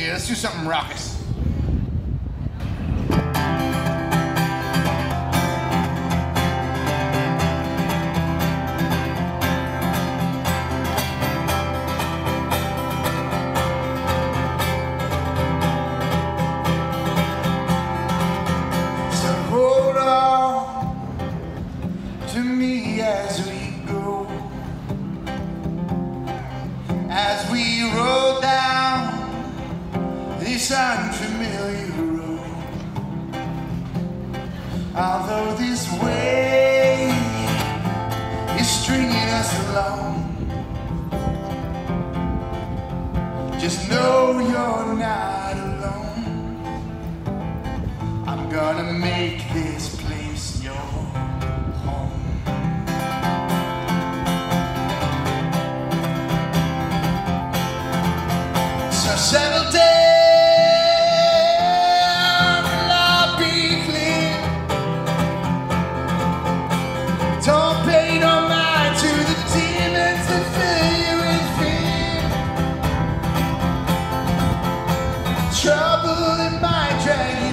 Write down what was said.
Yeah, let's do something raucous. So hold on to me as we go, as we roll down this unfamiliar road. Although this way is stringing us along, just know you're not alone. I'm gonna make this place your home. So settle down. Don't pay no mind to the demons that fill you with fear. Trouble that might drag you